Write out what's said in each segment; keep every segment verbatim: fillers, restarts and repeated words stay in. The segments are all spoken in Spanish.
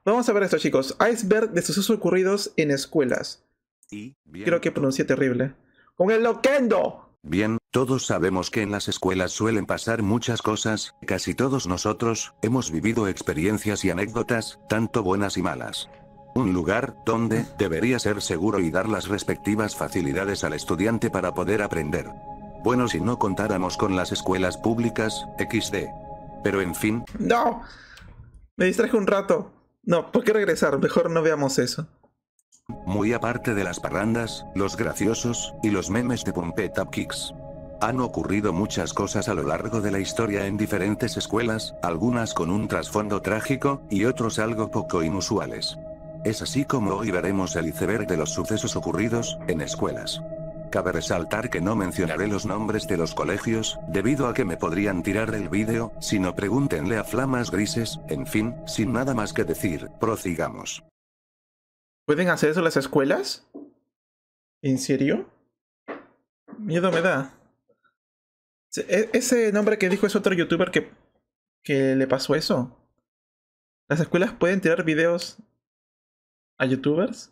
Vamos a ver esto, chicos. Iceberg de sucesos ocurridos en escuelas. Y, bien, Creo que pronuncié terrible. ¡Con el loquendo! Bien, todos sabemos que en las escuelas suelen pasar muchas cosas, casi todos nosotros, hemos vivido experiencias y anécdotas, tanto buenas y malas. Un lugar, donde, debería ser seguro y dar las respectivas facilidades al estudiante para poder aprender. Bueno, si no contáramos con las escuelas públicas, equis de. Pero en fin. ¡No! Me distraje un rato. No, ¿por qué regresar? Mejor no veamos eso. Muy aparte de las parrandas, los graciosos, y los memes de Pump It Up Kicks. Han ocurrido muchas cosas a lo largo de la historia en diferentes escuelas, algunas con un trasfondo trágico, y otros algo poco inusuales. Es así como hoy veremos el iceberg de los sucesos ocurridos, en escuelas. Cabe resaltar que no mencionaré los nombres de los colegios, debido a que me podrían tirar el vídeo, sino pregúntenle a Flamas Grises, en fin, sin nada más que decir, prosigamos. ¿Pueden hacer eso las escuelas? ¿En serio? Miedo me da. E- Ese nombre que dijo es otro youtuber que, que le pasó eso. ¿Las escuelas pueden tirar videos a youtubers?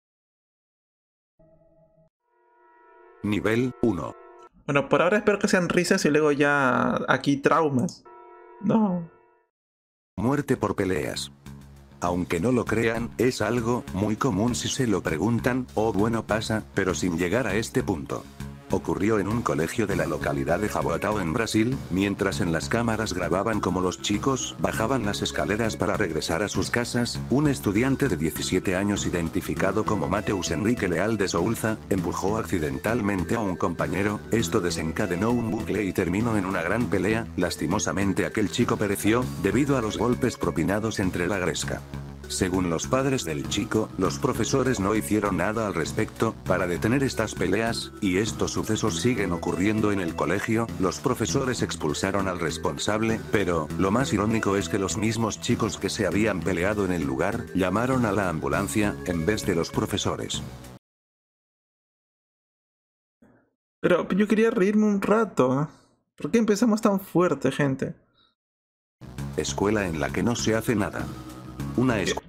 Nivel uno. Bueno, por ahora espero que sean risas y luego ya aquí traumas. No. Muerte por peleas. Aunque no lo crean, es algo muy común si se lo preguntan, o bueno pasa, pero sin llegar a este punto. Ocurrió en un colegio de la localidad de Jaboatão en Brasil, mientras en las cámaras grababan como los chicos bajaban las escaleras para regresar a sus casas, un estudiante de diecisiete años identificado como Mateus Enrique Leal de Souza, empujó accidentalmente a un compañero, esto desencadenó un bucle y terminó en una gran pelea, lastimosamente aquel chico pereció, debido a los golpes propinados entre la gresca. Según los padres del chico, los profesores no hicieron nada al respecto, para detener estas peleas, y estos sucesos siguen ocurriendo en el colegio, los profesores expulsaron al responsable, pero, lo más irónico es que los mismos chicos que se habían peleado en el lugar, llamaron a la ambulancia, en vez de los profesores. Pero yo quería reírme un rato. ¿Por qué empezamos tan fuerte, gente? Escuela en la que no se hace nada. Una escuela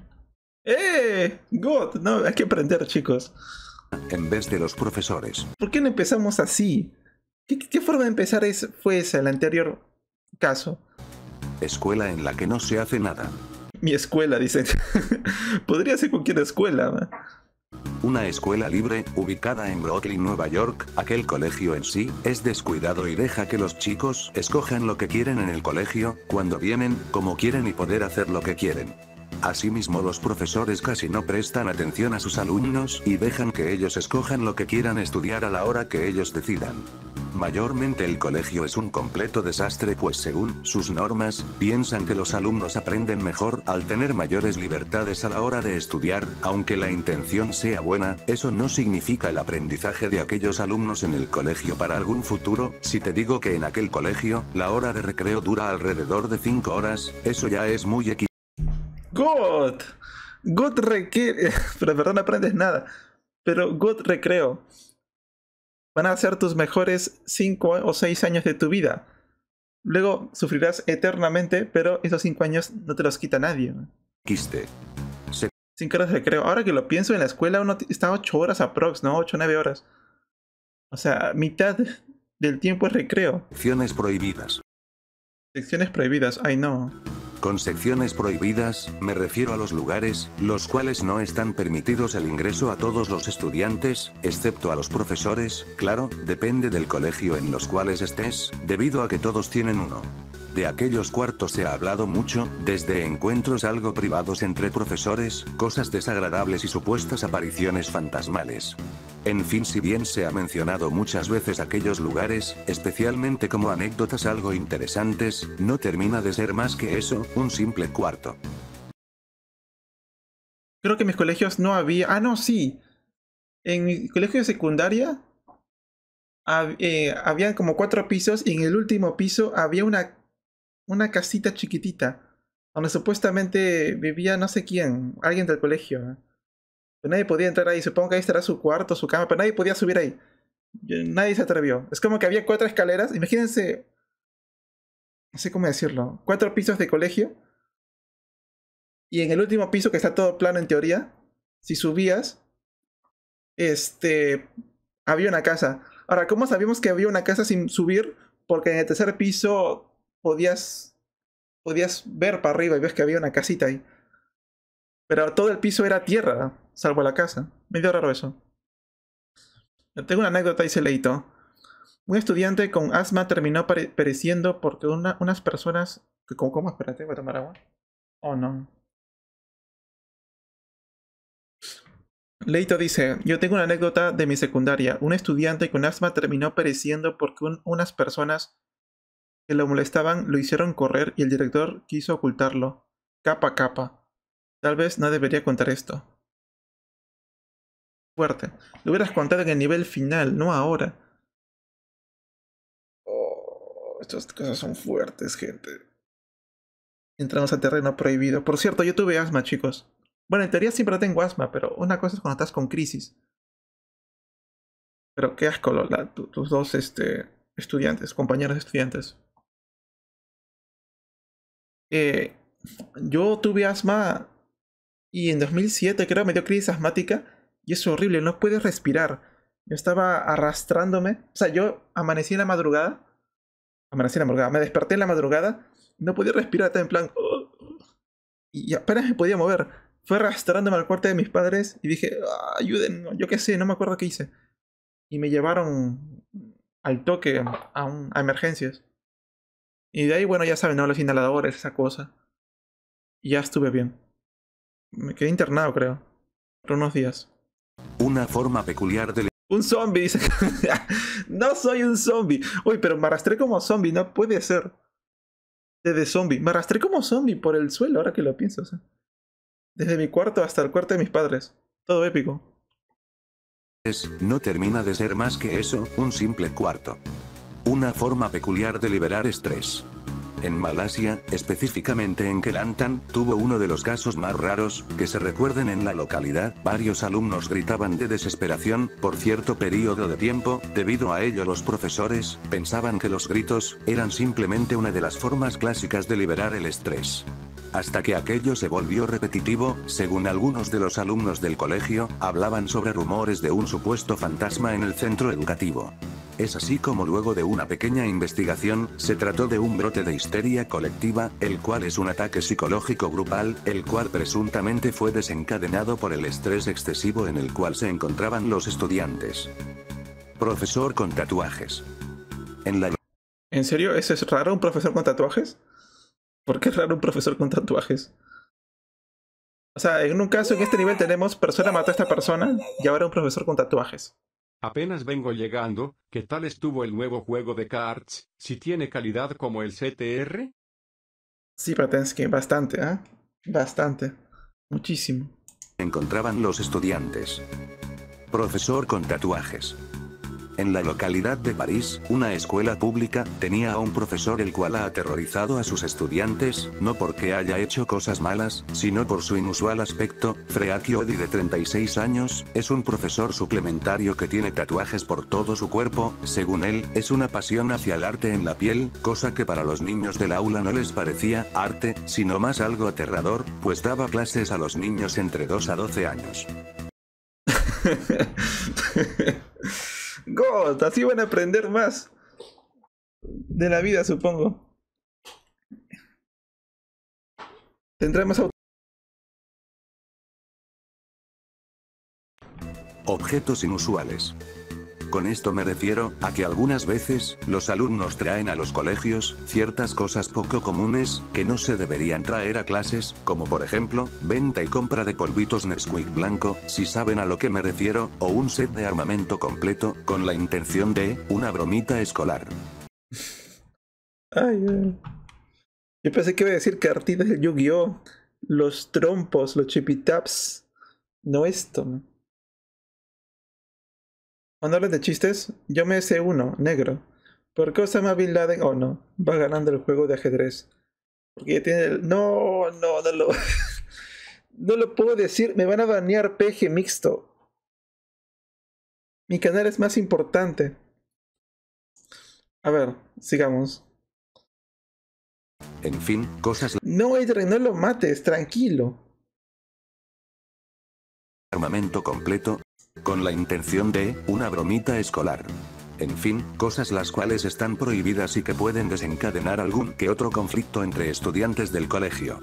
¡Eh! God, no, hay que aprender, chicos. en vez de los profesores. ¿Por qué no empezamos así? ¿Qué, qué forma de empezar es, fue esa, el anterior caso? Escuela en la que no se hace nada. Mi escuela, dicen. Podría ser cualquier escuela, ¿no? Una escuela libre, ubicada en Brooklyn, Nueva York, aquel colegio en sí, es descuidado y deja que los chicos escojan lo que quieren en el colegio, cuando vienen, como quieren y poder hacer lo que quieren. Asimismo, los profesores casi no prestan atención a sus alumnos y dejan que ellos escojan lo que quieran estudiar a la hora que ellos decidan. Mayormente el colegio es un completo desastre, pues según sus normas, piensan que los alumnos aprenden mejor al tener mayores libertades a la hora de estudiar, aunque la intención sea buena, eso no significa el aprendizaje de aquellos alumnos en el colegio para algún futuro. Si te digo que en aquel colegio, la hora de recreo dura alrededor de cinco horas, eso ya es muy equivocado. God. God requiere... Pero de verdad no aprendes nada. Pero God recreo. Van a ser tus mejores cinco o seis años de tu vida. Luego sufrirás eternamente, pero esos cinco años no te los quita nadie. Quiste. Se cinco horas de recreo. Ahora que lo pienso, en la escuela uno está ocho horas aprox, ¿no? ocho o nueve horas. O sea, mitad del tiempo es recreo. Secciones prohibidas. Secciones prohibidas. Ay, no. Con secciones prohibidas, me refiero a los lugares, los cuales no están permitidos el ingreso a todos los estudiantes, excepto a los profesores, claro, depende del colegio en los cuales estés, debido a que todos tienen uno. De aquellos cuartos se ha hablado mucho, desde encuentros algo privados entre profesores, cosas desagradables y supuestas apariciones fantasmales. En fin, si bien se ha mencionado muchas veces aquellos lugares, especialmente como anécdotas algo interesantes, no termina de ser más que eso, un simple cuarto. Creo que en mis colegios no había... Ah, no, sí. En mi colegio de secundaria hab- eh, había como cuatro pisos y en el último piso había una, una casita chiquitita donde supuestamente vivía no sé quién, alguien del colegio. Pero nadie podía entrar ahí. Supongo que ahí estará su cuarto, su cama, pero nadie podía subir ahí. Yo- Nadie se atrevió. Es como que había cuatro escaleras. Imagínense, no sé cómo decirlo, cuatro pisos de colegio Y en el último piso, que está todo plano en teoría, si subías, este, había una casa. Ahora, ¿cómo sabíamos que había una casa sin subir? Porque en el tercer piso podías, podías ver para arriba y ves que había una casita ahí. Pero todo el piso era tierra, salvo la casa. Medio raro eso. Tengo una anécdota, dice Leito. Un estudiante con asma terminó pereciendo porque una, unas personas... ¿Cómo, ¿Cómo? Espérate, voy a tomar agua. Oh, no. Leito dice, yo tengo una anécdota de mi secundaria. Un estudiante con asma terminó pereciendo porque un, unas personas que lo molestaban lo hicieron correr y el director quiso ocultarlo. Capa capa. Tal vez no debería contar esto. Fuerte. Lo hubieras contado en el nivel final, no ahora. Oh, estas cosas son fuertes, gente. Entramos a terreno prohibido. Por cierto, yo tuve asma, chicos. Bueno, en teoría siempre tengo asma, pero una cosa es cuando estás con crisis. Pero qué asco, la, tu, tus dos este, estudiantes, compañeros estudiantes. Eh, yo tuve asma y en dos mil siete creo me dio crisis asmática y es horrible, no puedes respirar. Yo estaba arrastrándome, o sea, yo amanecí en la madrugada, amanecí en la madrugada, me desperté en la madrugada, no podía respirar, estaba en plan, oh, y apenas me podía mover. Fue arrastrándome al cuarto de mis padres y dije, ah, ayuden, yo qué sé, no me acuerdo qué hice. Y me llevaron al toque a, un, a emergencias. Y de ahí, bueno, ya saben, ¿no? Los inhaladores, esa cosa. Y ya estuve bien. Me quedé internado, creo. Por unos días. Una forma peculiar de... Un zombie, dice. No soy un zombie. Uy, pero me arrastré como zombie, no puede ser. Desde zombie. Me arrastré como zombie por el suelo, ahora que lo pienso. O sea. Desde mi cuarto hasta el cuarto de mis padres. Todo épico. No termina de ser más que eso, un simple cuarto. Una forma peculiar de liberar estrés. En Malasia, específicamente en Kelantan, tuvo uno de los casos más raros que se recuerden en la localidad. Varios alumnos gritaban de desesperación por cierto periodo de tiempo. Debido a ello, los profesores pensaban que los gritos eran simplemente una de las formas clásicas de liberar el estrés. Hasta que aquello se volvió repetitivo, según algunos de los alumnos del colegio, hablaban sobre rumores de un supuesto fantasma en el centro educativo. Es así como luego de una pequeña investigación, se trató de un brote de histeria colectiva, el cual es un ataque psicológico grupal, el cual presuntamente fue desencadenado por el estrés excesivo en el cual se encontraban los estudiantes. Profesor con tatuajes. En la... ¿En serio? ¿Eso es raro, un profesor con tatuajes? ¿Por qué es raro un profesor con tatuajes? O sea, en un caso, en este nivel tenemos persona mató a esta persona y ahora un profesor con tatuajes. Apenas vengo llegando, ¿qué tal estuvo el nuevo juego de cards? ¿Si tiene calidad como el C T R? Sí, Patensky, bastante, ¿eh? Bastante. Muchísimo. Encontraban los estudiantes. Profesor con tatuajes. En la localidad de París, una escuela pública tenía a un profesor el cual ha aterrorizado a sus estudiantes, no porque haya hecho cosas malas, sino por su inusual aspecto. Freakiodi, de treinta y seis años, es un profesor suplementario que tiene tatuajes por todo su cuerpo. Según él, es una pasión hacia el arte en la piel, cosa que para los niños del aula no les parecía arte, sino más algo aterrador, pues daba clases a los niños entre dos a doce años. God, así van a aprender más de la vida, supongo. Tendremos auto. Objetos inusuales. Con esto me refiero a que algunas veces, los alumnos traen a los colegios ciertas cosas poco comunes, que no se deberían traer a clases, como por ejemplo, venta y compra de polvitos Nesquik blanco, si saben a lo que me refiero, o un set de armamento completo, con la intención de, una bromita escolar. Ay, ay. Yo pensé que iba a decir cartitas del Yu-Gi-Oh! Los trompos, los chipitaps. No esto. Cuando hablas de chistes, yo me sé uno, negro. ¿Por qué Osama Bin Laden, oh no, va ganando el juego de ajedrez? Porque ya tiene el... No, no, no lo... No lo puedo decir, me van a banear P G mixto. Mi canal es más importante. A ver, sigamos. En fin, cosas... No, Adrian, no lo mates, tranquilo. Armamento completo, con la intención de una bromita escolar. En fin, cosas las cuales están prohibidas y que pueden desencadenar algún que otro conflicto entre estudiantes del colegio.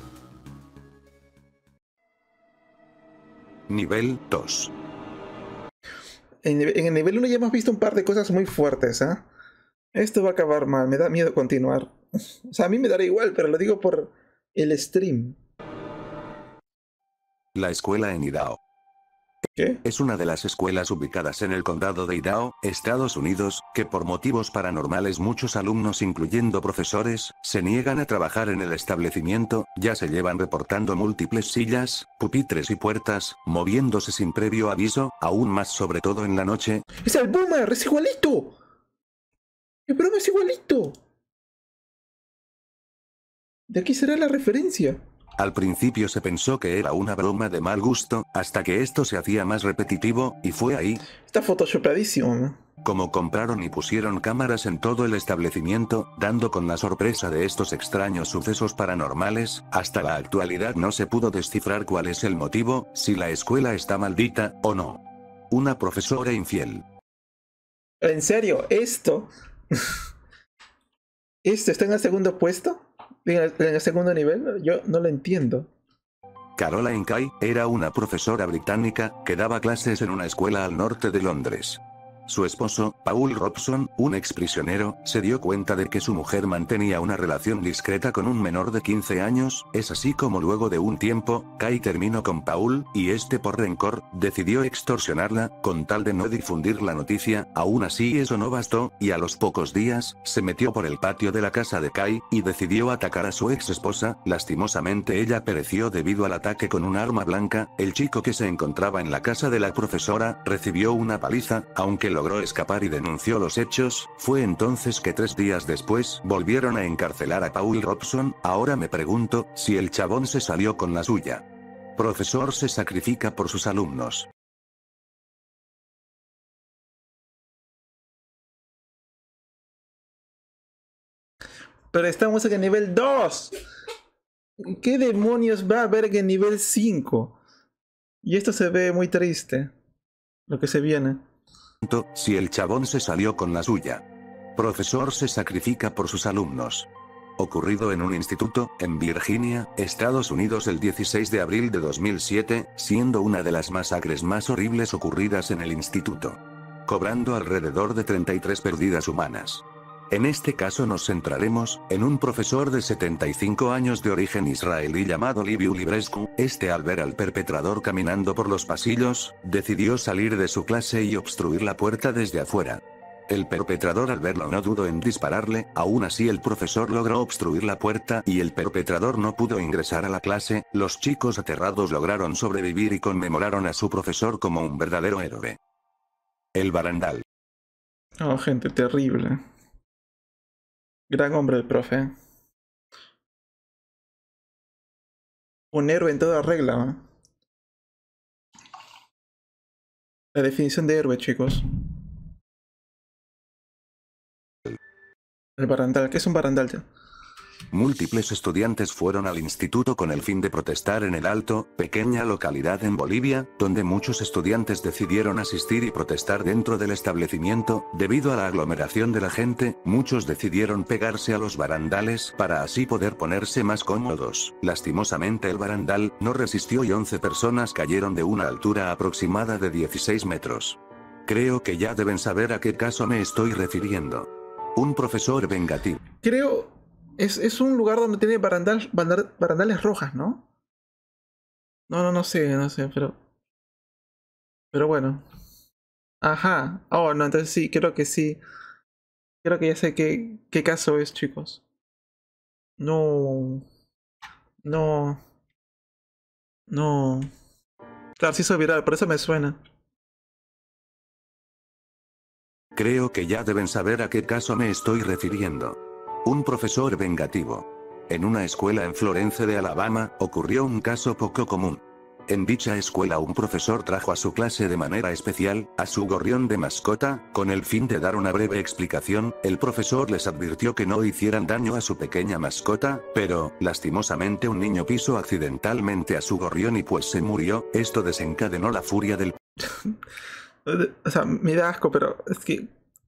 Nivel dos. En, en el nivel uno ya hemos visto un par de cosas muy fuertes, ¿ah? ¿eh? Esto va a acabar mal, me da miedo continuar. O sea, a mí me dará igual, pero lo digo por el stream. La escuela en Idaho. ¿Qué? Es una de las escuelas ubicadas en el condado de Idaho, Estados Unidos, que por motivos paranormales muchos alumnos, incluyendo profesores, se niegan a trabajar en el establecimiento, ya se llevan reportando múltiples sillas, pupitres y puertas, moviéndose sin previo aviso, aún más sobre todo en la noche. ¡Es el Boomer! ¡Es igualito! ¡El broma es igualito! ¿De aquí será la referencia? Al principio se pensó que era una broma de mal gusto, hasta que esto se hacía más repetitivo, y fue ahí. Está photoshopadísimo, ¿no? Como compraron y pusieron cámaras en todo el establecimiento, dando con la sorpresa de estos extraños sucesos paranormales, hasta la actualidad no se pudo descifrar cuál es el motivo, si la escuela está maldita, o no. Una profesora infiel. ¿En serio? ¿Esto? ¿Esto está en el segundo puesto? ¿En el, en el segundo nivel? Yo no lo entiendo. Caroline Kay era una profesora británica que daba clases en una escuela al norte de Londres. Su esposo, Paul Robson, un exprisionero, se dio cuenta de que su mujer mantenía una relación discreta con un menor de quince años, es así como luego de un tiempo, Kay terminó con Paul, y este por rencor, decidió extorsionarla, con tal de no difundir la noticia. Aún así eso no bastó, y a los pocos días, se metió por el patio de la casa de Kay, y decidió atacar a su ex esposa. Lastimosamente ella pereció debido al ataque con un arma blanca. El chico que se encontraba en la casa de la profesora, recibió una paliza, aunque lo logró escapar y denunció los hechos. Fue entonces que tres días después volvieron a encarcelar a Paul Robson. Ahora me pregunto si el chabón se salió con la suya. Profesor se sacrifica por sus alumnos. Pero estamos en el nivel dos. ¿Qué demonios va a haber en el nivel cinco? Y esto se ve muy triste. Lo que se viene. Si el chabón se salió con la suya. Profesor se sacrifica por sus alumnos. Ocurrido en un instituto, en Virginia, Estados Unidos el dieciséis de abril de dos mil siete, siendo una de las masacres más horribles ocurridas en el instituto. Cobrando alrededor de treinta y tres pérdidas humanas. En este caso nos centraremos en un profesor de setenta y cinco años de origen israelí llamado Liviu Librescu. Este, al ver al perpetrador caminando por los pasillos, decidió salir de su clase y obstruir la puerta desde afuera. El perpetrador al verlo no dudó en dispararle. Aún así el profesor logró obstruir la puerta y el perpetrador no pudo ingresar a la clase. Los chicos aterrados lograron sobrevivir y conmemoraron a su profesor como un verdadero héroe. El barandal. Oh, gente, terrible. Gran hombre el profe. Un héroe en toda regla, ¿eh? La definición de héroe, chicos. El barandal. ¿Qué es un barandal? Múltiples estudiantes fueron al instituto con el fin de protestar en El Alto, pequeña localidad en Bolivia, donde muchos estudiantes decidieron asistir y protestar dentro del establecimiento. Debido a la aglomeración de la gente, muchos decidieron pegarse a los barandales para así poder ponerse más cómodos. Lastimosamente el barandal no resistió y once personas cayeron de una altura aproximada de dieciséis metros. Creo que ya deben saber a qué caso me estoy refiriendo. Un profesor vengativo. Creo... Es, es un lugar donde tiene barandal, barandal, barandales rojas, ¿no? No, no, no sé, no sé, pero... Pero bueno. Ajá. Oh, no, entonces sí, creo que sí. Creo que ya sé qué, qué caso es, chicos. No. No. No. Claro, sí hizo viral, por eso me suena. Creo que ya deben saber a qué caso me estoy refiriendo. Un profesor vengativo. En una escuela en Florence de Alabama, ocurrió un caso poco común. En dicha escuela un profesor trajo a su clase de manera especial, a su gorrión de mascota, con el fin de dar una breve explicación. El profesor les advirtió que no hicieran daño a su pequeña mascota, pero, lastimosamente un niño pisó accidentalmente a su gorrión y pues se murió. Esto desencadenó la furia del... O sea, me da asco, pero es que...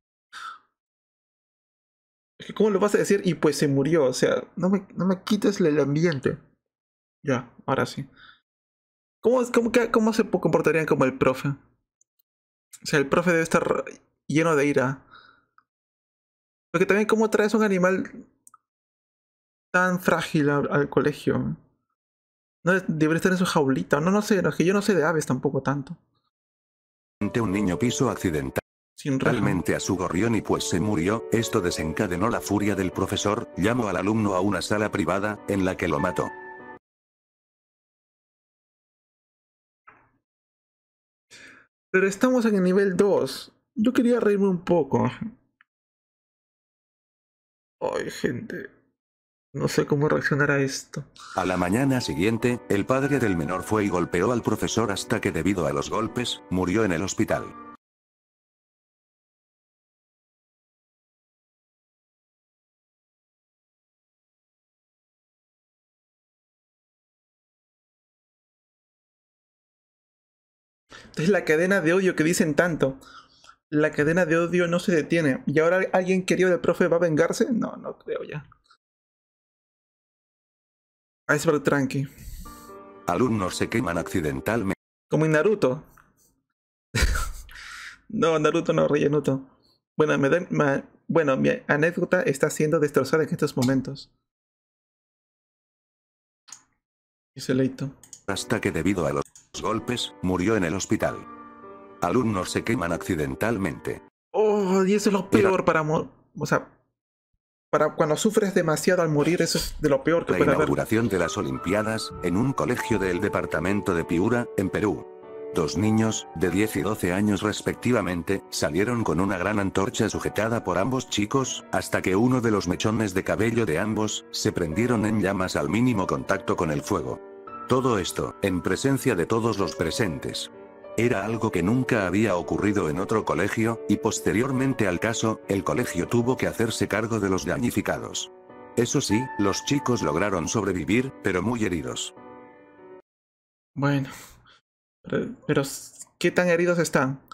es que ¿cómo lo vas a decir? Y pues se murió, o sea, no me, no me quites el ambiente. Ya, ahora sí. ¿Cómo, cómo, cómo se comportarían como el profe? O sea, el profe debe estar lleno de ira. Porque también cómo traes un animal tan frágil al, al colegio. No debería estar en su jaulita. No, no sé, no, es que yo no sé de aves tampoco tanto. Un niño pisó accidentalmente a su gorrión y pues se murió. Esto desencadenó la furia del profesor. Llamó al alumno a una sala privada, en la que lo mató. Pero estamos en el nivel dos. Yo quería reírme un poco. Ay, gente. No sé cómo reaccionar a esto. A la mañana siguiente, el padre del menor fue y golpeó al profesor hasta que debido a los golpes, murió en el hospital. Es la cadena de odio que dicen tanto. La cadena de odio no se detiene. ¿Y ahora alguien querido del profe va a vengarse? No, no creo ya. Iceberg tranqui. Alumnos se queman accidentalmente. Como en Naruto. No, Naruto no, Rey Naruto. Bueno, me da, me, bueno, mi anécdota está siendo destrozada en estos momentos. Dice Leito. Hasta que debido a los golpes, murió en el hospital. Alumnos se queman accidentalmente. Oh, y eso es lo peor Era... para... O sea, para cuando sufres demasiado al morir, eso es de lo peor que La puede haber. La inauguración de las Olimpiadas, en un colegio del departamento de Piura, en Perú. Dos niños, de diez y doce años respectivamente, salieron con una gran antorcha sujetada por ambos chicos, hasta que uno de los mechones de cabello de ambos, se prendieron en llamas al mínimo contacto con el fuego. Todo esto, en presencia de todos los presentes. Era algo que nunca había ocurrido en otro colegio, y posteriormente al caso, el colegio tuvo que hacerse cargo de los damnificados. Eso sí, los chicos lograron sobrevivir, pero muy heridos. Bueno, pero, pero ¿qué tan heridos están?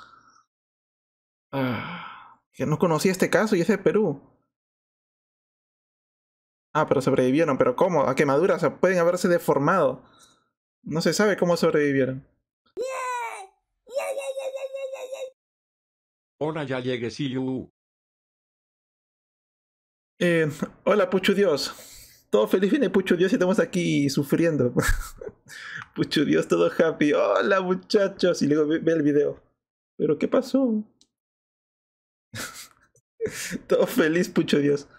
Ah, que no conocía este caso y es de Perú. Ah, pero sobrevivieron, pero ¿cómo? A quemaduras, o sea, pueden haberse deformado. No se sabe cómo sobrevivieron. Hola, ya llegué, sí, you. Eh, hola, Puchu Dios. Todo feliz viene Puchu Dios y estamos aquí sufriendo. Puchu Dios, todo happy. Hola, muchachos. Y luego ve, ve el video. ¿Pero qué pasó? Todo feliz, Puchu Dios.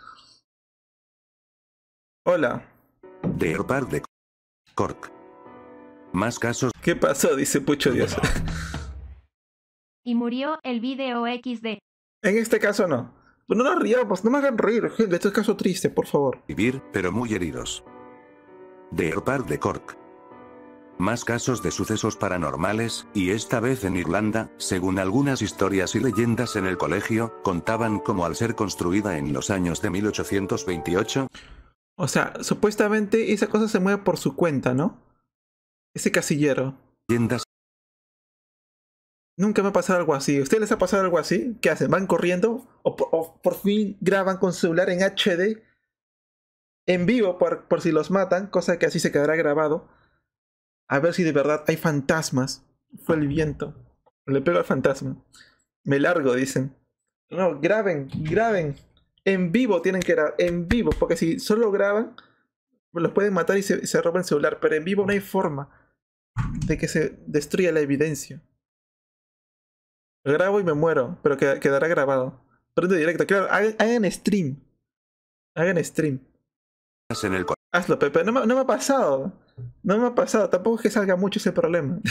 Hola. De Herpar de Cork. Más casos. ¿Qué pasó? Dice Puchu Dios. Y murió el video equis de. En este caso no. Pues no nos riamos, no me hagan reír, gente. Este es caso triste, por favor. Vivir, pero muy heridos. De Herpar de Cork. Más casos de sucesos paranormales, y esta vez en Irlanda, según algunas historias y leyendas en el colegio, contaban cómo al ser construida en los años de mil ochocientos veintiocho... O sea, supuestamente esa cosa se mueve por su cuenta, ¿no? Ese casillero. Leyendas. Nunca me ha pasado algo así. ¿A ustedes les ha pasado algo así? ¿Qué hacen? ¿Van corriendo? ¿O por, o por fin graban con su celular en H D? En vivo, por, por si los matan, cosa que así se quedará grabado. A ver si de verdad hay fantasmas. Fue el viento. Le pego al fantasma. Me largo, dicen. No, graben, graben. En vivo tienen que grabar. En vivo, porque si solo graban, los pueden matar y se, se roban el celular. Pero en vivo no hay forma de que se destruya la evidencia. Grabo y me muero, pero qued quedará grabado. Prendo directo, claro, hagan, hagan stream. Hagan stream. En el Hazlo, Pepe. No me, no me ha pasado. No me ha pasado. Tampoco es que salga mucho ese problema.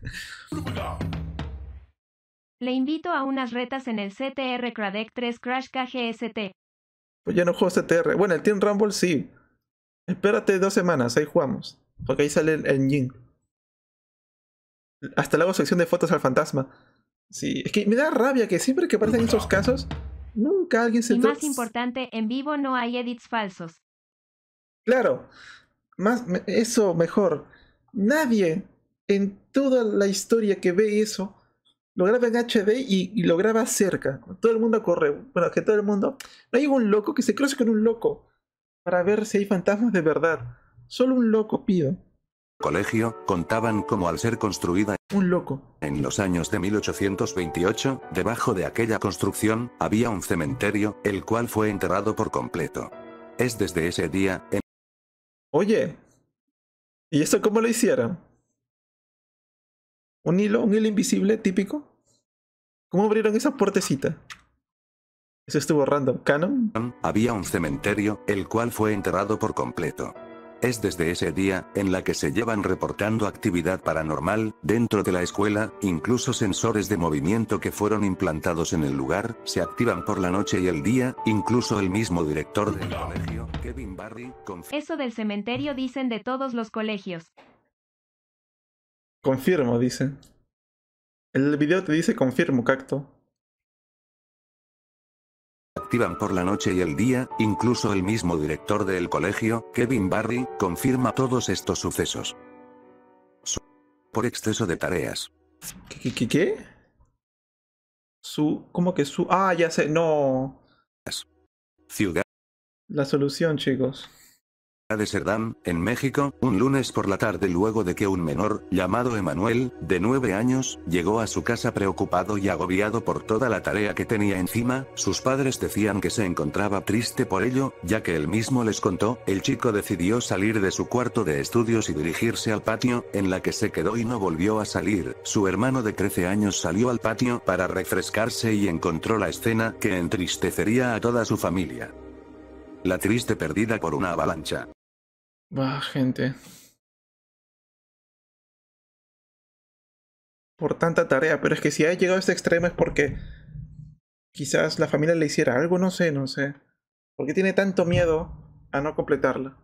Le invito a unas retas en el C T R Cradec tres Crash K G S T. Pues yo no juego C T R. Bueno, el Team Rumble sí. Espérate dos semanas, ahí jugamos. Porque ahí sale el, el Jin. Hasta le hago sección de fotos al fantasma. Sí, es que me da rabia que siempre que aparecen esos casos, nunca alguien se... Y más importante, en vivo no hay edits falsos. Claro, más eso mejor. Nadie en toda la historia que ve eso lo graba en H D y, y lo graba cerca. Todo el mundo corre. Bueno, que todo el mundo... No hay un loco que se cruce con un loco para ver si hay fantasmas de verdad. Solo un loco, pido. Colegio, contaban como al ser construida Un loco. en los años de mil ochocientos veintiocho, debajo de aquella construcción, había un cementerio, el cual fue enterrado por completo. Es desde ese día, en Oye, ¿y esto cómo lo hicieron? ¿Un hilo? ¿Un hilo invisible típico? ¿Cómo abrieron esa puertecita? Eso estuvo random. ¿Canon? había un cementerio, el cual fue enterrado por completo. Es desde ese día, en la que se llevan reportando actividad paranormal, dentro de la escuela, incluso sensores de movimiento que fueron implantados en el lugar, se activan por la noche y el día, incluso el mismo director del colegio, Kevin Barry, confirma. Eso del cementerio dicen de todos los colegios. Confirmo, dice. El video te dice confirmo, cacto. Activan por la noche y el día, incluso el mismo director del colegio, Kevin Barry, confirma todos estos sucesos. Por exceso de tareas. ¿Qué? ¿Qué? ¿Qué? Su... ¿Cómo que su...? Ah, ya sé, no. Ciudad La solución, chicos. de Cerdán, en México, un lunes por la tarde luego de que un menor, llamado Emanuel, de nueve años, llegó a su casa preocupado y agobiado por toda la tarea que tenía encima, sus padres decían que se encontraba triste por ello, ya que él mismo les contó, el chico decidió salir de su cuarto de estudios y dirigirse al patio, en la que se quedó y no volvió a salir. Su hermano de trece años salió al patio para refrescarse y encontró la escena que entristecería a toda su familia. La triste perdida por una avalancha. Bah, gente. Por tanta tarea, pero es que si ha llegado a este extremo es porque quizás la familia le hiciera algo, no sé, no sé. ¿Por qué tiene tanto miedo a no completarla?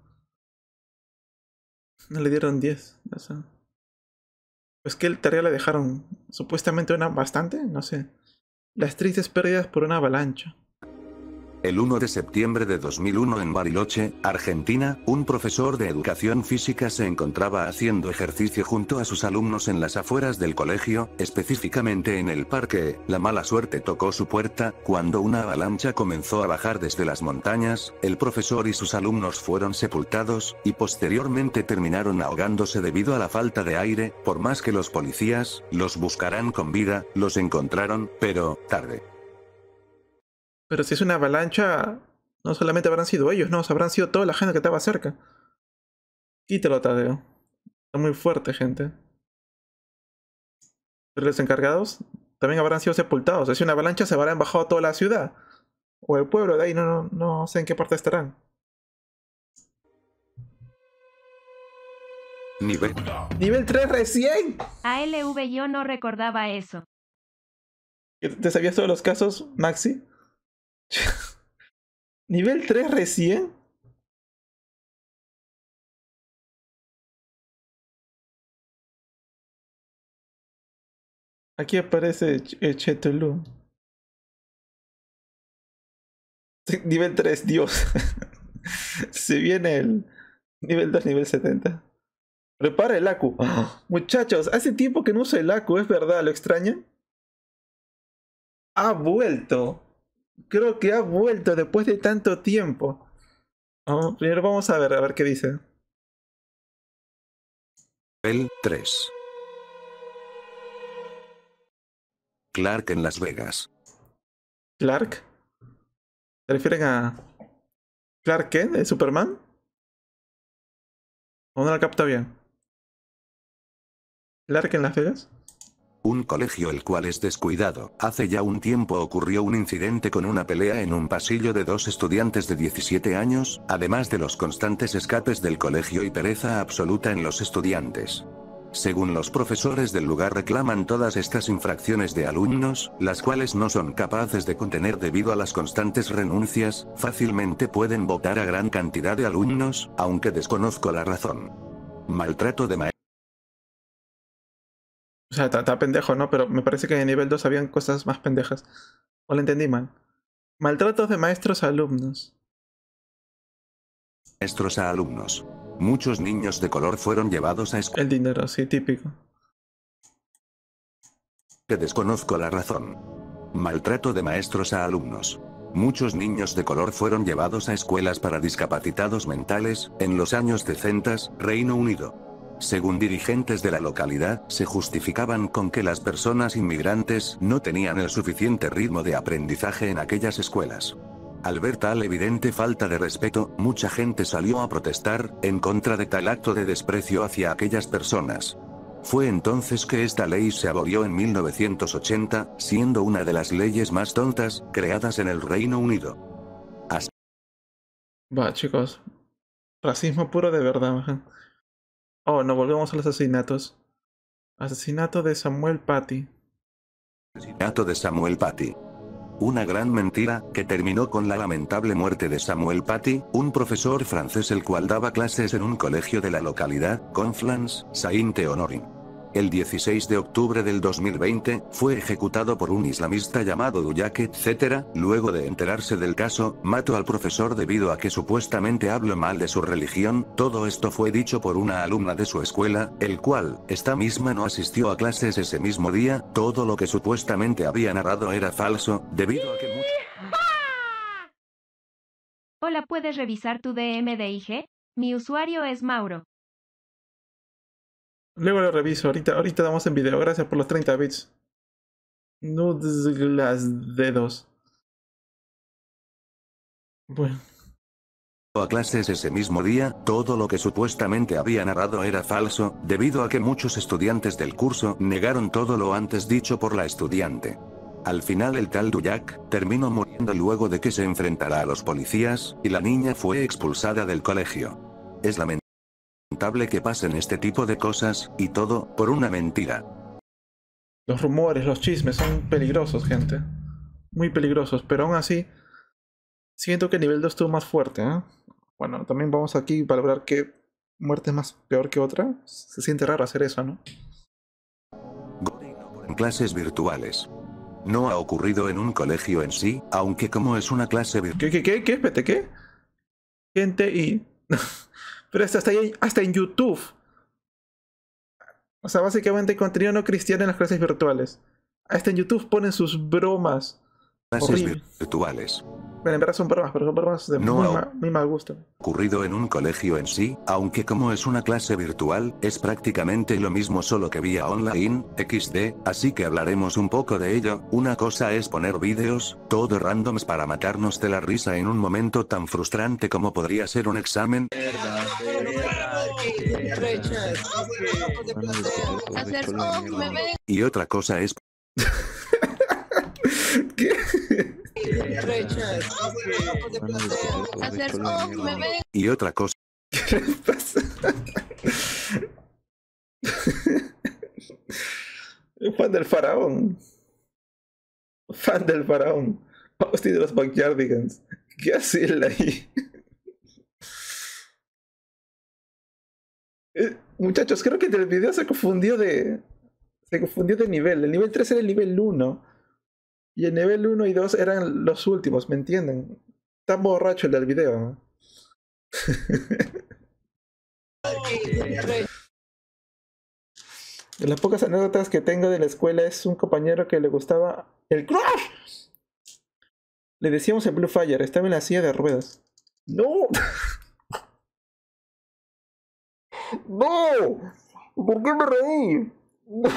No le dieron diez, no sé. Pues que el tarea le dejaron supuestamente una bastante, no sé. Las tristes pérdidas por una avalancha. El uno de septiembre de dos mil uno en Bariloche, Argentina, un profesor de educación física se encontraba haciendo ejercicio junto a sus alumnos en las afueras del colegio, específicamente en el parque. La mala suerte tocó su puerta, cuando una avalancha comenzó a bajar desde las montañas, el profesor y sus alumnos fueron sepultados, y posteriormente terminaron ahogándose debido a la falta de aire. Por más que los policías los buscaran con vida, los encontraron, pero tarde. Pero si es una avalancha, no solamente habrán sido ellos, no, habrán sido toda la gente que estaba cerca. Quítalo, Tadeo. Está muy fuerte, gente. Pero los encargados también habrán sido sepultados. Si es una avalancha, se habrán bajado toda la ciudad. O el pueblo de ahí, no, no, no sé en qué parte estarán. Nivel. ¡Nivel tres recién! A L V yo no recordaba eso. ¿Te sabías todos los casos, Maxi? ¿Nivel tres recién? Aquí aparece Ch- eh, Chetulú. Sí, nivel tres, Dios. Se viene el nivel dos, nivel setenta. Prepara el Aku. ¡Ah! Muchachos, hace tiempo que no uso el Aku, es verdad, ¿lo extrañan? Ha vuelto. Creo que ha vuelto después de tanto tiempo. Oh, primero vamos a ver, a ver qué dice. Nivel tres. Clark en Las Vegas. ¿Clark? ¿Se refieren a Clark Kent, de Superman? ¿O no la capta bien? ¿Clark en Las Vegas? Un colegio el cual es descuidado. Hace ya un tiempo ocurrió un incidente con una pelea en un pasillo de dos estudiantes de diecisiete años, además de los constantes escapes del colegio y pereza absoluta en los estudiantes. Según los profesores del lugar reclaman todas estas infracciones de alumnos, las cuales no son capaces de contener debido a las constantes renuncias, fácilmente pueden votar a gran cantidad de alumnos, aunque desconozco la razón. Maltrato de maestros. O sea, está, está pendejo, ¿no? Pero me parece que en el nivel dos habían cosas más pendejas. O lo entendí mal. Maltratos de maestros a alumnos. Maestros a alumnos. Muchos niños de color fueron llevados a escuelas. El dinero, sí, típico. Que desconozco la razón. Maltrato de maestros a alumnos. Muchos niños de color fueron llevados a escuelas para discapacitados mentales, en los años sesenta, Reino Unido. Según dirigentes de la localidad, se justificaban con que las personas inmigrantes no tenían el suficiente ritmo de aprendizaje en aquellas escuelas. Al ver tal evidente falta de respeto, mucha gente salió a protestar, en contra de tal acto de desprecio hacia aquellas personas. Fue entonces que esta ley se abolió en mil novecientos ochenta, siendo una de las leyes más tontas, creadas en el Reino Unido. Hasta Va, chicos. Racismo puro de verdad, ajá. Oh, no, volvemos a los asesinatos. Asesinato de Samuel Paty. asesinato de Samuel Paty. Una gran mentira, que terminó con la lamentable muerte de Samuel Paty, un profesor francés el cual daba clases en un colegio de la localidad, Conflans, Saint-Honorin. El dieciséis de octubre del dos mil veinte, fue ejecutado por un islamista llamado Duyak, etcétera. Luego de enterarse del caso, mató al profesor debido a que supuestamente habló mal de su religión. Todo esto fue dicho por una alumna de su escuela, el cual, esta misma no asistió a clases ese mismo día. Todo lo que supuestamente había narrado era falso, debido a que muchos... Hola, ¿puedes revisar tu D M de I G? Mi usuario es Mauro. Luego lo reviso, ahorita, ahorita damos en video. Gracias por los treinta bits. Nudes las dedos. Bueno. a clases ese mismo día, todo lo que supuestamente había narrado era falso, debido a que muchos estudiantes del curso negaron todo lo antes dicho por la estudiante. Al final el tal Duyak terminó muriendo luego de que se enfrentara a los policías, y la niña fue expulsada del colegio. Es lamentable que pasen este tipo de cosas, y todo, por una mentira. Los rumores, los chismes son peligrosos, gente. Muy peligrosos, pero aún así, siento que el nivel dos estuvo más fuerte, ¿eh? Bueno, también vamos aquí para valorar qué muerte es más peor que otra. Se siente raro hacer eso, ¿no? En clases virtuales. No ha ocurrido en un colegio en sí, aunque como es una clase virtual... ¿Qué, qué, qué, qué? Espérate, ¿qué? Gente y... Pero hasta, hasta, ahí, hasta en YouTube. O sea, básicamente contenido no cristiano en las clases virtuales. Hasta en YouTube ponen sus bromas. Clases Horrible. virtuales. Bueno, en verdad son bromas, pero son bromas de No muy, ha ma muy mal gusto. ocurrido en un colegio en sí, aunque como es una clase virtual, es prácticamente lo mismo solo que vía online, equis de, así que hablaremos un poco de ello. Una cosa es poner vídeos, todo randoms para matarnos de la risa en un momento tan frustrante como podría ser un examen. Y otra cosa es... ¿Qué? Y otra cosa... ¿Qué les pasa? Fan del faraón. Fan del faraón. Hostia de los Backyardigans. ¿Qué hace él ahí? Eh, muchachos, creo que en el video se confundió de... Se confundió de nivel. El nivel tres era el nivel uno. Y el nivel uno y dos eran los últimos, ¿me entienden? Tan borracho el del video. De las pocas anécdotas que tengo de la escuela es un compañero que le gustaba el Crush. Le decíamos el Blue Fire, estaba en la silla de ruedas. ¡No! ¡No! ¿Por qué me reí? ¡No!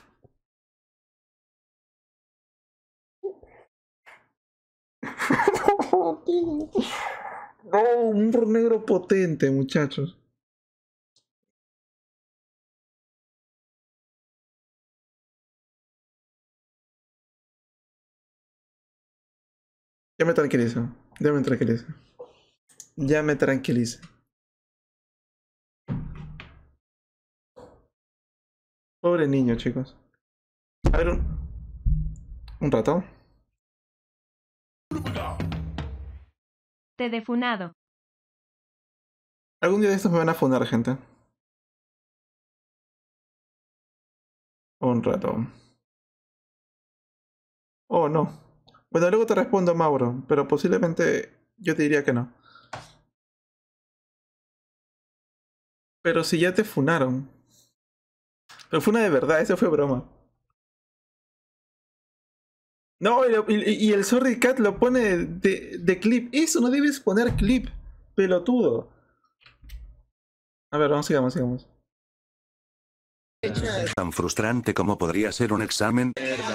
No, un humor negro potente, muchachos. Ya me tranquilizo. Ya me tranquilizo. Ya me tranquilizo. Pobre niño, chicos. A ver, un, un rato. Te defunado. Algún día de estos me van a funar, gente. Un rato. Oh, no. Bueno, luego te respondo, Mauro, pero posiblemente yo te diría que no. Pero si ya te funaron. Pero fue una de verdad, eso fue broma. No, y, y- y el Sorry Cat lo pone de, de clip. Eso no debes poner clip, pelotudo. A ver, vamos, sigamos, sigamos. Tan frustrante como podría ser un examen.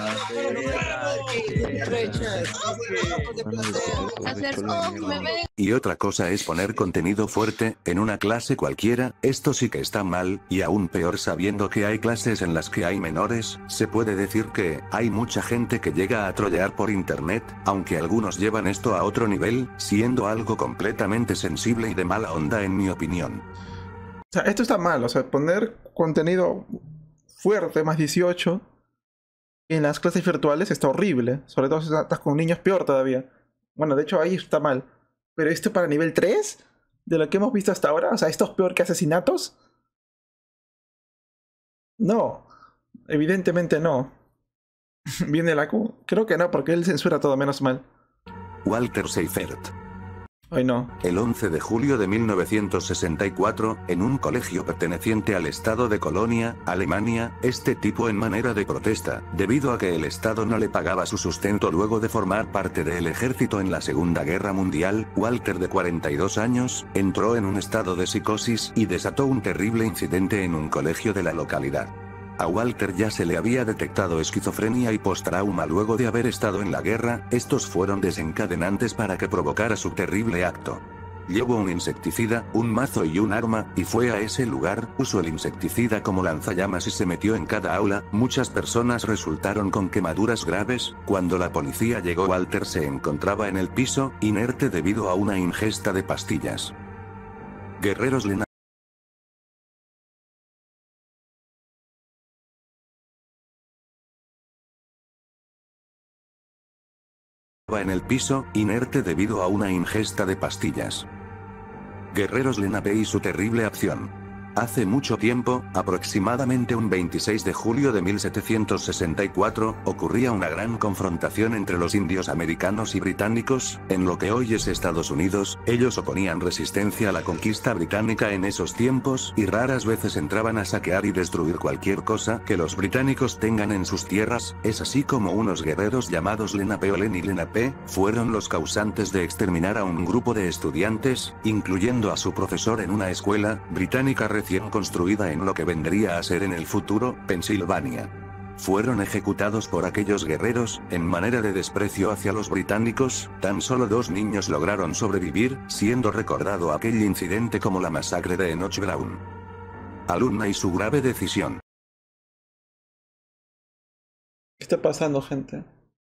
Y otra cosa es poner contenido fuerte en una clase cualquiera, esto sí que está mal, y aún peor sabiendo que hay clases en las que hay menores, se puede decir que hay mucha gente que llega a trollear por internet, aunque algunos llevan esto a otro nivel, siendo algo completamente sensible y de mala onda en mi opinión. O sea, esto está mal, o sea, poner contenido fuerte más dieciocho en las clases virtuales está horrible. Sobre todo si estás con niños, peor todavía. Bueno, de hecho ahí está mal. Pero esto para nivel tres, de lo que hemos visto hasta ahora, o sea, ¿esto es peor que asesinatos? No, evidentemente no. ¿Viene la Q? Creo que no, porque él censura todo menos mal. Walter Seifert. Ay, no. El once de julio de mil novecientos sesenta y cuatro, en un colegio perteneciente al estado de Colonia, Alemania, este tipo en manera de protesta, debido a que el estado no le pagaba su sustento luego de formar parte del ejército en la Segunda Guerra Mundial, Walter de cuarenta y dos años, entró en un estado de psicosis y desató un terrible incidente en un colegio de la localidad. A Walter ya se le había detectado esquizofrenia y postrauma luego de haber estado en la guerra, estos fueron desencadenantes para que provocara su terrible acto. Llevó un insecticida, un mazo y un arma, y fue a ese lugar, usó el insecticida como lanzallamas y se metió en cada aula, muchas personas resultaron con quemaduras graves, cuando la policía llegó Walter se encontraba en el piso, inerte debido a una ingesta de pastillas. Guerreros Lena en el piso, inerte debido a una ingesta de pastillas. Guerreros Lenape y su terrible acción. Hace mucho tiempo, aproximadamente un veintiséis de julio de mil setecientos sesenta y cuatro, ocurría una gran confrontación entre los indios americanos y británicos, en lo que hoy es Estados Unidos. Ellos oponían resistencia a la conquista británica en esos tiempos, y raras veces entraban a saquear y destruir cualquier cosa que los británicos tengan en sus tierras. Es así como unos guerreros llamados Lenape o Lenni Lenape, fueron los causantes de exterminar a un grupo de estudiantes, incluyendo a su profesor en una escuela británica recién construida en lo que vendría a ser en el futuro, Pensilvania. Fueron ejecutados por aquellos guerreros, en manera de desprecio hacia los británicos. Tan solo dos niños lograron sobrevivir, siendo recordado aquel incidente como la masacre de Enoch Brown. Alumna y su grave decisión. ¿Qué está pasando, gente?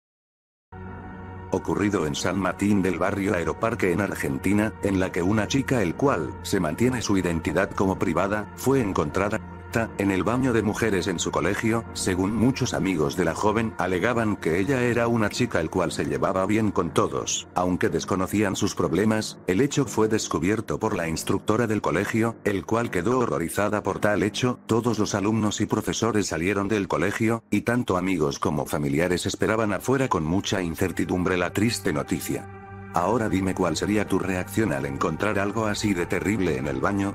Ocurrido en San Martín del barrio Aeroparque en Argentina, en la que una chica el cual se mantiene su identidad como privada, fue encontrada muerta en el baño de mujeres en su colegio. Según muchos amigos de la joven, alegaban que ella era una chica el cual se llevaba bien con todos, aunque desconocían sus problemas. El hecho fue descubierto por la instructora del colegio, el cual quedó horrorizada por tal hecho. Todos los alumnos y profesores salieron del colegio, y tanto amigos como familiares esperaban afuera con mucha incertidumbre la triste noticia. Ahora dime cuál sería tu reacción al encontrar algo así de terrible en el baño.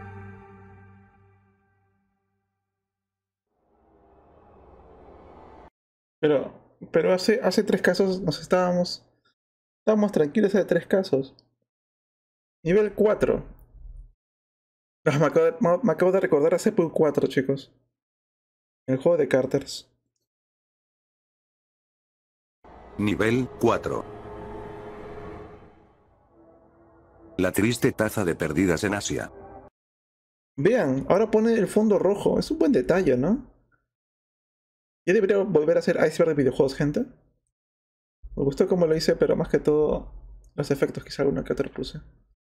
Pero, pero hace, hace tres casos nos estábamos, estábamos tranquilos hace tres casos. Nivel cuatro. Ah, me, acabo de, me acabo de recordar a C P U cuatro, chicos. El juego de Carters. Nivel cuatro. La triste taza de perdidas en Asia. Vean, ahora pone el fondo rojo. Es un buen detalle, ¿no? Ya debería volver a hacer Iceberg de videojuegos, gente. Me gustó cómo lo hice, pero más que todo los efectos, quizá alguno que otro puse.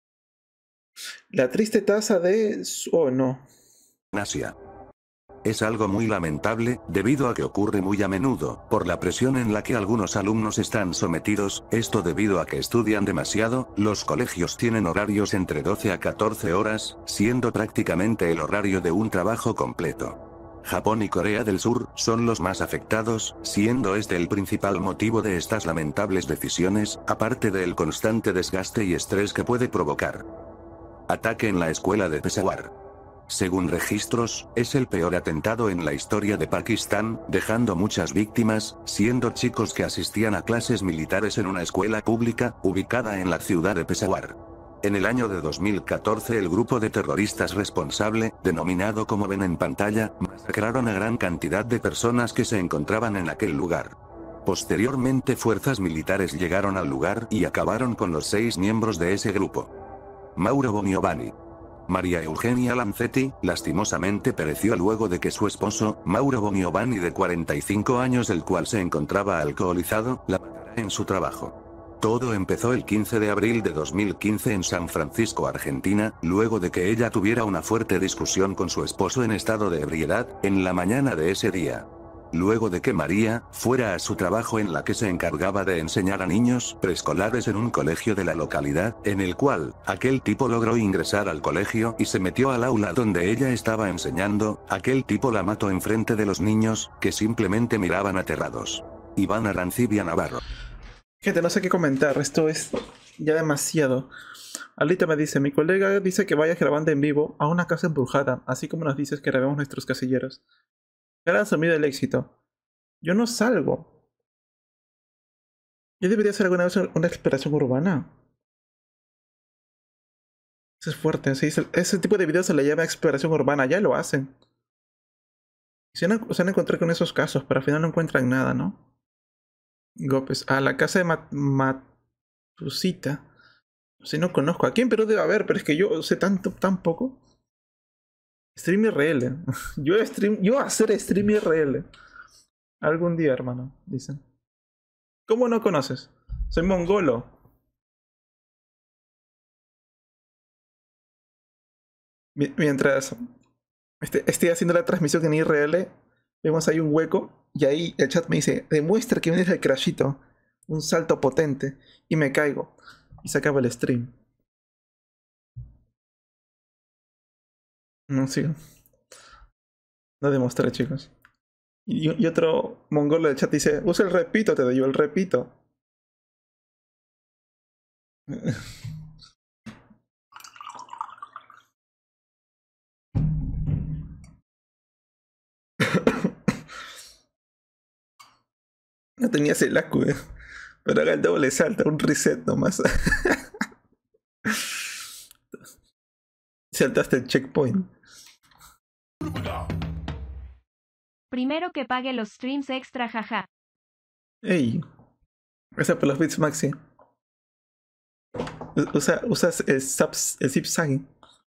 La triste taza de... Oh, no. En Asia. Es algo muy lamentable, debido a que ocurre muy a menudo, por la presión en la que algunos alumnos están sometidos, esto debido a que estudian demasiado. Los colegios tienen horarios entre doce a catorce horas, siendo prácticamente el horario de un trabajo completo. Japón y Corea del Sur son los más afectados, siendo este el principal motivo de estas lamentables decisiones, aparte del constante desgaste y estrés que puede provocar. Ataque en la escuela de Peshawar. Según registros, es el peor atentado en la historia de Pakistán, dejando muchas víctimas, siendo chicos que asistían a clases militares en una escuela pública, ubicada en la ciudad de Peshawar. En el año de dos mil catorce el grupo de terroristas responsable, denominado como ven en pantalla, masacraron a gran cantidad de personas que se encontraban en aquel lugar. Posteriormente fuerzas militares llegaron al lugar y acabaron con los seis miembros de ese grupo. Mauro Boniovani. María Eugenia Lancetti, lastimosamente pereció luego de que su esposo, Mauro Boniovani de cuarenta y cinco años, el cual se encontraba alcoholizado, la matara en su trabajo. Todo empezó el quince de abril de dos mil quince en San Francisco, Argentina, luego de que ella tuviera una fuerte discusión con su esposo en estado de ebriedad, en la mañana de ese día. Luego de que María fuera a su trabajo en la que se encargaba de enseñar a niños preescolares en un colegio de la localidad, en el cual, aquel tipo logró ingresar al colegio y se metió al aula donde ella estaba enseñando, aquel tipo la mató enfrente de los niños, que simplemente miraban aterrados. Iván Arancibia Navarro. Gente, no sé qué comentar, esto es ya demasiado. Alita me dice, mi colega dice que vayas grabando en vivo a una casa embrujada, así como nos dices que grabemos nuestros casilleros. Gran asumido el éxito. Yo no salgo. Yo debería hacer alguna vez una exploración urbana. Eso es fuerte, ¿sí? Ese tipo de videos se le llama exploración urbana, ya lo hacen. Se han, se han encontrado con esos casos, pero al final no encuentran nada, ¿no? Gópez. A la casa de Mat Matusita. Si no conozco. Aquí en Perú debe haber, pero es que yo sé tanto, tan poco. Stream I R L. Yo, stream, yo hacer stream I R L. Algún día, hermano, dicen. ¿Cómo no conoces? Soy mongolo. Mientras este, estoy haciendo la transmisión en I R L, vemos ahí un hueco y ahí el chat me dice, demuestra que vienes el crashito. Un salto potente. Y me caigo. Y se acaba el stream. No, sí. No demostré, chicos. Y, y otro mongolo del chat dice, usa el repito, te doy yo el repito. No tenías el acu, eh. Pero haga el doble salto, un reset nomás. Saltaste el checkpoint. Primero que pague los streams extra, jaja. Ey. Esa por los bits maxi. Usa, usas el, subs, el zip-zagging.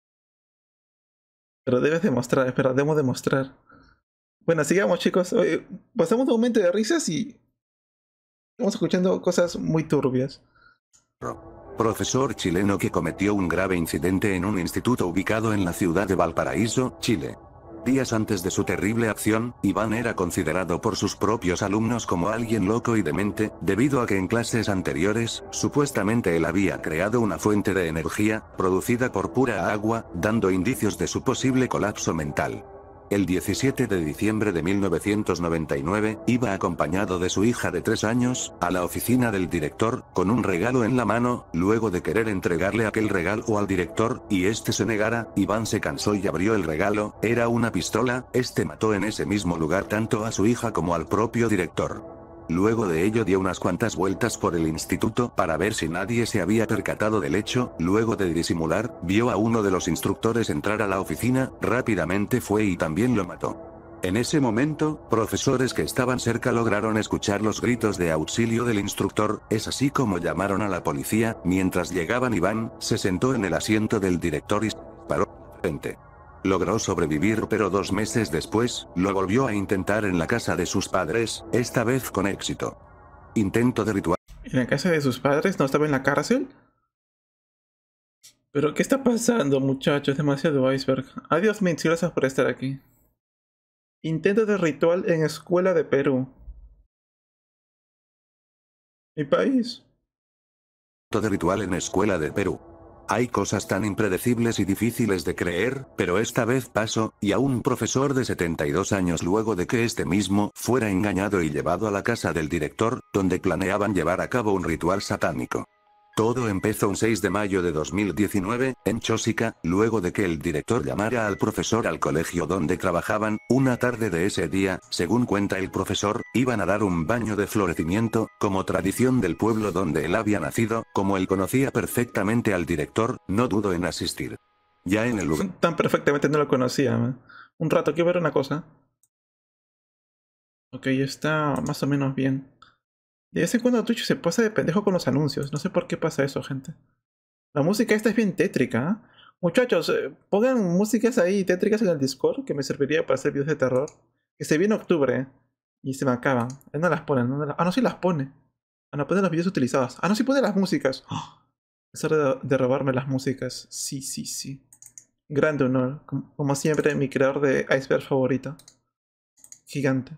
Pero debes demostrar, espera, debo demostrar. Bueno, sigamos, chicos. Oye, pasamos un momento de risas y estamos escuchando cosas muy turbias. Profesor chileno que cometió un grave incidente en un instituto ubicado en la ciudad de Valparaíso, Chile. Días antes de su terrible acción, Iván era considerado por sus propios alumnos como alguien loco y demente, debido a que en clases anteriores, supuestamente él había creado una fuente de energía, producida por pura agua, dando indicios de su posible colapso mental. El diecisiete de diciembre de mil novecientos noventa y nueve, iba acompañado de su hija de tres años, a la oficina del director, con un regalo en la mano. Luego de querer entregarle aquel regalo al director, y este se negara, Iván se cansó y abrió el regalo. Era una pistola. Este mató en ese mismo lugar tanto a su hija como al propio director. Luego de ello dio unas cuantas vueltas por el instituto para ver si nadie se había percatado del hecho. Luego de disimular, vio a uno de los instructores entrar a la oficina, rápidamente fue y también lo mató. En ese momento, profesores que estaban cerca lograron escuchar los gritos de auxilio del instructor, es así como llamaron a la policía. Mientras llegaban, Iván se sentó en el asiento del director y se disparó frente. Logró sobrevivir, pero dos meses después, lo volvió a intentar en la casa de sus padres, esta vez con éxito. Intento de ritual. ¿En la casa de sus padres? ¿No estaba en la cárcel? ¿Pero qué está pasando, muchachos? Demasiado iceberg. Adiós, Mitch, gracias por estar aquí. Intento de ritual en escuela de Perú. ¿Mi país? De ritual en escuela de Perú. Hay cosas tan impredecibles y difíciles de creer, pero esta vez pasó, y a un profesor de setenta y dos años luego de que este mismo fuera engañado y llevado a la casa del director, donde planeaban llevar a cabo un ritual satánico. Todo empezó un seis de mayo de dos mil diecinueve, en Chosica, luego de que el director llamara al profesor al colegio donde trabajaban. Una tarde de ese día, según cuenta el profesor, iban a dar un baño de florecimiento, como tradición del pueblo donde él había nacido. Como él conocía perfectamente al director, no dudó en asistir. Ya en el lugar... Tan perfectamente no lo conocía. Man. Un rato, quiero ver una cosa. Ok, está más o menos bien. De vez en cuando Twitch se pasa de pendejo con los anuncios. No sé por qué pasa eso, gente. La música esta es bien tétrica. ¿Eh? Muchachos, eh, pongan músicas ahí tétricas en el Discord, que me serviría para hacer videos de terror. Que se viene octubre y se me acaban. Él no las pone. No las... Ah, no, sí las pone. Ah, no, pone los videos utilizados. Ah, no, sí pone las músicas. ¡Oh! Es hora de, de robarme las músicas. Sí, sí, sí. Grande honor. Como, como siempre, mi creador de Iceberg favorito. Gigante.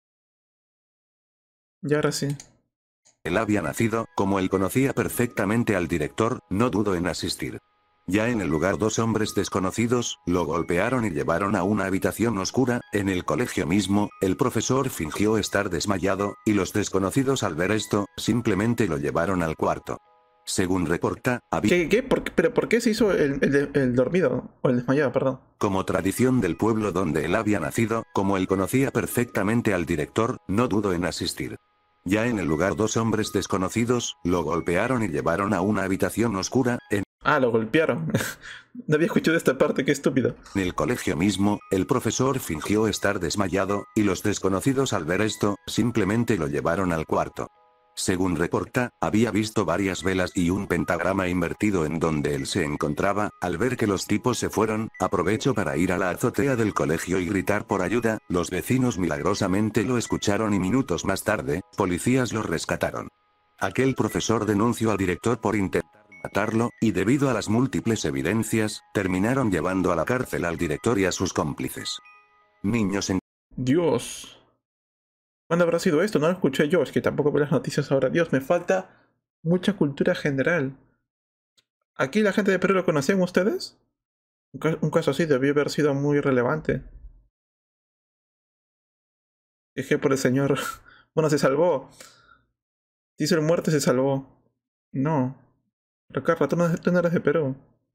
Y ahora sí. Él había nacido, como él conocía perfectamente al director, no dudó en asistir. Ya en el lugar dos hombres desconocidos, lo golpearon y llevaron a una habitación oscura. En el colegio mismo, el profesor fingió estar desmayado, y los desconocidos al ver esto, simplemente lo llevaron al cuarto. Según reporta, había... ¿Qué, qué? ¿Por qué? ¿Pero por qué se hizo el, el, el dormido? O el desmayado, perdón. Como tradición del pueblo donde él había nacido, como él conocía perfectamente al director, no dudó en asistir. Ya en el lugar dos hombres desconocidos, lo golpearon y llevaron a una habitación oscura. En Ah, lo golpearon. No había escuchado esta parte, qué estúpido. En el colegio mismo, el profesor fingió estar desmayado, y los desconocidos al ver esto, simplemente lo llevaron al cuarto. Según reporta, había visto varias velas y un pentagrama invertido en donde él se encontraba. Al ver que los tipos se fueron, aprovechó para ir a la azotea del colegio y gritar por ayuda. Los vecinos milagrosamente lo escucharon y minutos más tarde, policías lo rescataron. Aquel profesor denunció al director por intentar matarlo, y debido a las múltiples evidencias, terminaron llevando a la cárcel al director y a sus cómplices. Niños en... Dios. ¿Cuándo habrá sido esto? No lo escuché yo, es que tampoco veo las noticias ahora. Dios, me falta mucha cultura general. ¿Aquí la gente de Perú lo conocían ustedes? Un, ca un caso así debió haber sido muy relevante. Es que por el señor... Bueno, se salvó. Si hizo el muerte, se salvó. No. Pero Carla, tú no, tú no eres de Perú.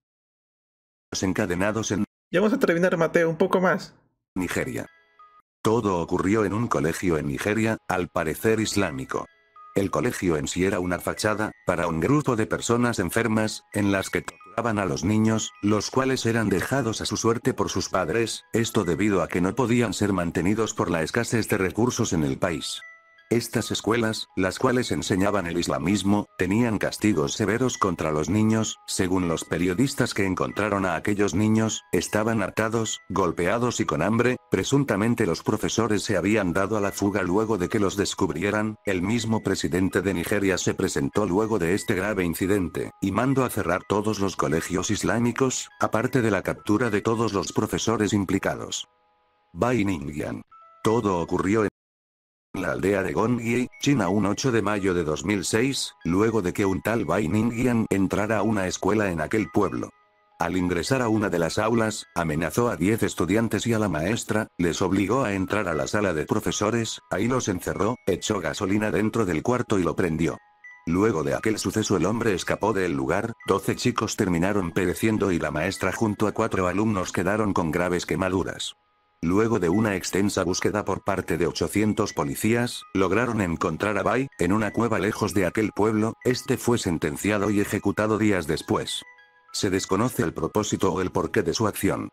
Encadenados en... Ya vamos a terminar, Mateo, un poco más. Nigeria. Todo ocurrió en un colegio en Nigeria, al parecer islámico. El colegio en sí era una fachada, para un grupo de personas enfermas, en las que torturaban a los niños, los cuales eran dejados a su suerte por sus padres, esto debido a que no podían ser mantenidos por la escasez de recursos en el país. Estas escuelas, las cuales enseñaban el islamismo, tenían castigos severos contra los niños. Según los periodistas que encontraron a aquellos niños, estaban hartados, golpeados y con hambre. Presuntamente los profesores se habían dado a la fuga luego de que los descubrieran. El mismo presidente de Nigeria se presentó luego de este grave incidente, y mandó a cerrar todos los colegios islámicos, aparte de la captura de todos los profesores implicados. Bai Ningyan. Todo ocurrió en la aldea de Gongye, China, un ocho de mayo de dos mil seis, luego de que un tal Bai Ningyan entrara a una escuela en aquel pueblo. Al ingresar a una de las aulas, amenazó a diez estudiantes y a la maestra, les obligó a entrar a la sala de profesores, ahí los encerró, echó gasolina dentro del cuarto y lo prendió. Luego de aquel suceso el hombre escapó del lugar, doce chicos terminaron pereciendo y la maestra junto a cuatro alumnos quedaron con graves quemaduras. Luego de una extensa búsqueda por parte de ochocientos policías, lograron encontrar a Bai, en una cueva lejos de aquel pueblo. Este fue sentenciado y ejecutado días después. Se desconoce el propósito o el porqué de su acción.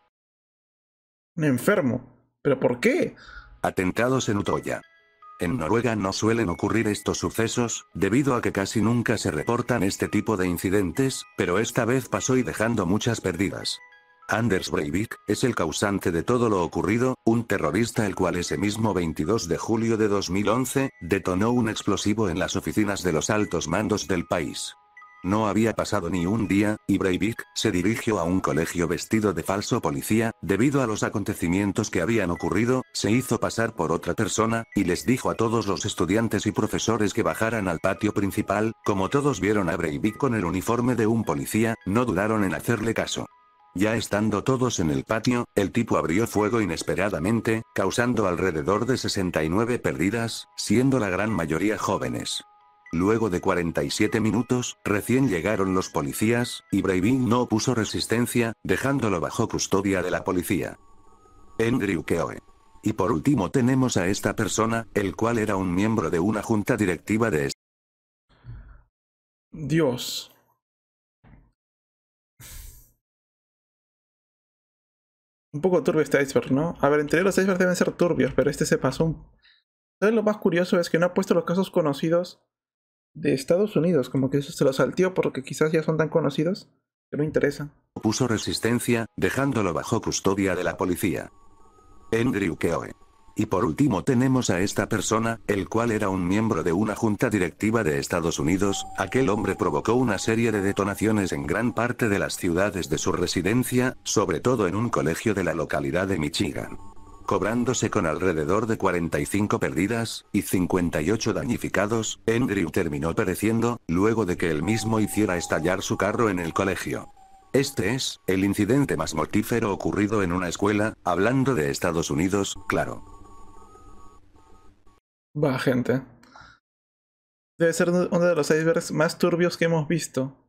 Un enfermo. ¿Pero por qué? Atentados en Utoya. En Noruega no suelen ocurrir estos sucesos, debido a que casi nunca se reportan este tipo de incidentes, pero esta vez pasó y dejando muchas pérdidas. Anders Breivik es el causante de todo lo ocurrido, un terrorista el cual ese mismo veintidós de julio de dos mil once, detonó un explosivo en las oficinas de los altos mandos del país. No había pasado ni un día, y Breivik se dirigió a un colegio vestido de falso policía. Debido a los acontecimientos que habían ocurrido, se hizo pasar por otra persona, y les dijo a todos los estudiantes y profesores que bajaran al patio principal. Como todos vieron a Breivik con el uniforme de un policía, no dudaron en hacerle caso. Ya estando todos en el patio, el tipo abrió fuego inesperadamente, causando alrededor de sesenta y nueve pérdidas, siendo la gran mayoría jóvenes. Luego de cuarenta y siete minutos, recién llegaron los policías, y Breivik no opuso resistencia, dejándolo bajo custodia de la policía. Andrew Keoe. Y por último tenemos a esta persona, el cual era un miembro de una junta directiva de este. Dios. Un poco turbio este iceberg, ¿no? A ver, entre los icebergs deben ser turbios, pero este se pasó un... ¿Sabes lo más curioso? Es que no ha puesto los casos conocidos de Estados Unidos, como que eso se lo salteó porque quizás ya son tan conocidos que no interesan. Opuso resistencia, dejándolo bajo custodia de la policía. Andrew Keoe. Y por último tenemos a esta persona, el cual era un miembro de una junta directiva de Estados Unidos. Aquel hombre provocó una serie de detonaciones en gran parte de las ciudades de su residencia, sobre todo en un colegio de la localidad de Michigan. Cobrándose con alrededor de cuarenta y cinco pérdidas, y cincuenta y ocho damnificados, Andrew terminó pereciendo, luego de que él mismo hiciera estallar su carro en el colegio. Este es, el incidente más mortífero ocurrido en una escuela, hablando de Estados Unidos, claro. Va, gente. Debe ser uno de los icebergs más turbios que hemos visto.